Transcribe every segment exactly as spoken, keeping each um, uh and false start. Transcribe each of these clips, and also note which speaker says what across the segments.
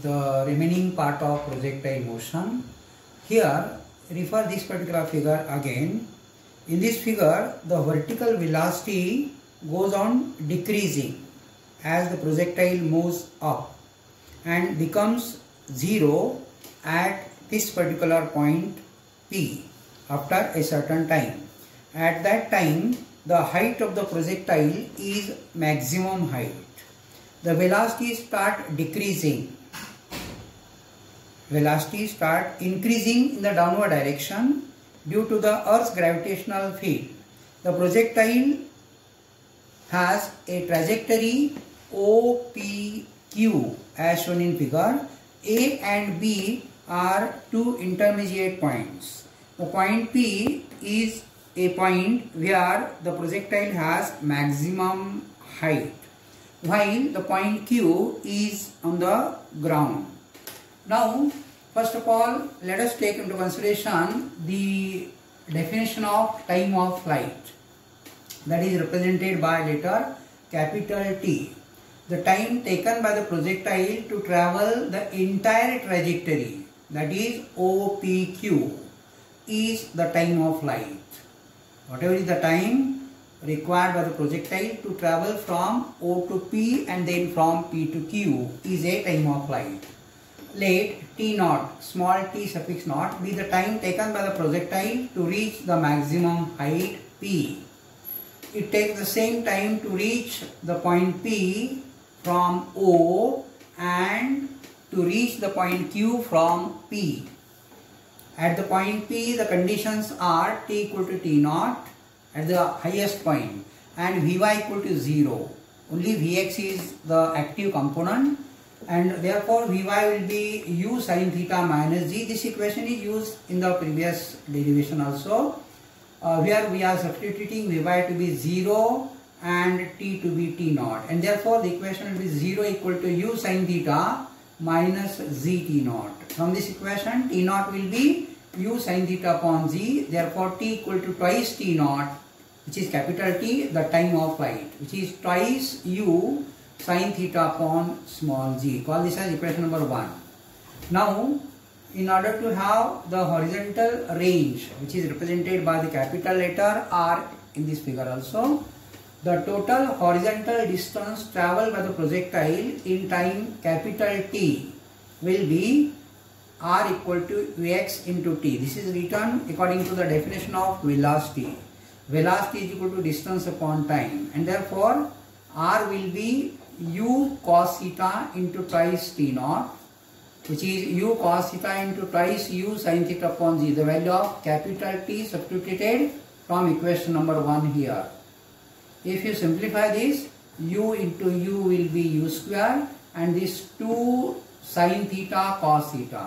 Speaker 1: the remaining part of projectile motion. Here, refer this particular figure again. In this figure, the vertical velocity goes on decreasing as the projectile moves up and becomes zero at this particular point P after a certain time. At that time, the height of the projectile is maximum height. The velocity start decreasing. Velocity start increasing in the downward direction due to the Earth's gravitational field. The projectile has a trajectory O P Q as shown in figure. A and B are two intermediate points. The point P is a point where the projectile has maximum height, while the point Q is on the ground. Now, first of all, let us take into consideration the definition of time of flight, that is represented by letter capital T. The time taken by the projectile to travel the entire trajectory, that is O P Q, is the time of flight. Whatever is the time required by the projectile to travel from O to P and then from P to Q is a time of flight. Let T naught, small t suffix naught, be the time taken by the projectile to reach the maximum height P. It takes the same time to reach the point P from O and to reach the point Q from P. At the point P, the conditions are T equal to T naught at the highest point and Vy equal to zero. Only Vx is the active component, and therefore Vy will be u sin theta minus g. This equation is used in the previous derivation also, uh, where we are substituting Vy to be zero and T to be T naught, and therefore the equation will be zero equal to u sin theta minus z T naught. From this equation, T naught will be u sin theta upon z, therefore T equal to twice T naught, which is capital T, the time of flight, which is twice u sin theta upon small z. Call this as equation number one. Now, in order to have the horizontal range, which is represented by the capital letter R in this figure also, the total horizontal distance traveled by the projectile in time capital T will be R equal to Vx into T. This is written according to the definition of velocity. Velocity is equal to distance upon time, and therefore R will be u cos theta into twice T naught, which is u cos theta into twice u sin theta upon z, the value of capital T substituted from equation number one here. If you simplify this, u into u will be u square, and this two sin theta cos theta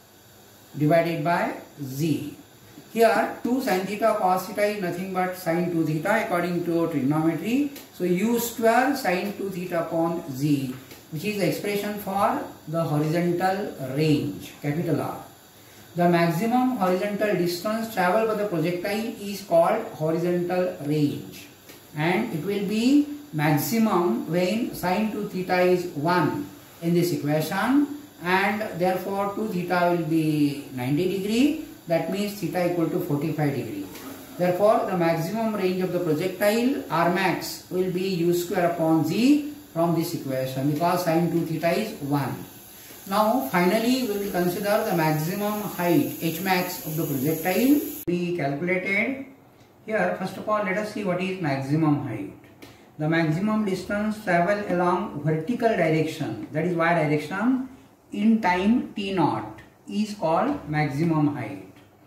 Speaker 1: divided by z. Here two sin theta cos theta is nothing but sin two theta according to trigonometry. So u square sin two theta upon z, which is the expression for the horizontal range, capital R. The maximum horizontal distance traveled by the projectile is called horizontal range, and it will be maximum when sin two theta is one in this equation, and therefore two theta will be ninety degree. That means theta equal to forty-five degree. Therefore, the maximum range of the projectile R max will be u square upon z from this equation, because sin two theta is one. Now, finally, we will consider the maximum height H max of the projectile be calculated. Here, first of all, let us see what is maximum height. The maximum distance travel along vertical direction, that is y direction, in time T naught is called maximum height.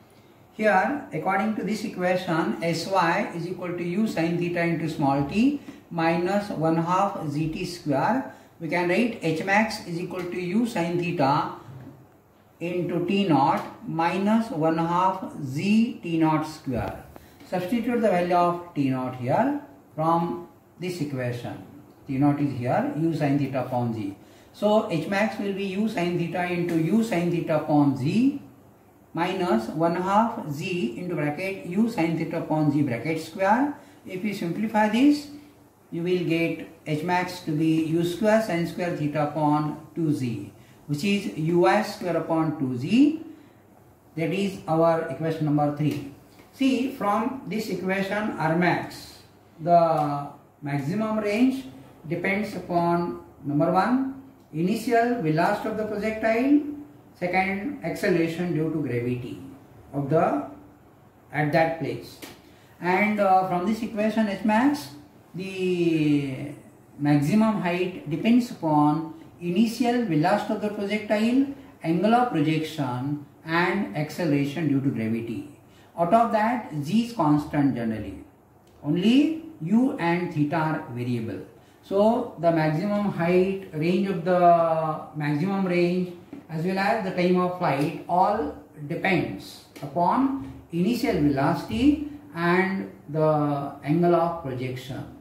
Speaker 1: Here, according to this equation, Sy is equal to u sin theta into small t minus one half zt square. We can write H max is equal to u sin theta into T naught minus one half z T naught square. Substitute the value of T naught here from this equation. T naught is here, u sin theta upon z. So H max will be u sin theta into u sin theta upon z minus one half z into bracket u sin theta upon z bracket square. If you simplify this, you will get H max to be u square sin square theta upon two z. which is ui square upon two z. That is our equation number three. See, from this equation R max, the maximum range depends upon number one, initial velocity of the projectile, second, acceleration due to gravity of the at that place. And uh, from this equation H max, the maximum height depends upon initial velocity of the projectile, angle of projection and acceleration due to gravity. Out of that, z is constant generally. Only u and theta are variable. So the maximum height, range of the maximum range as well as the time of flight all depends upon initial velocity and the angle of projection.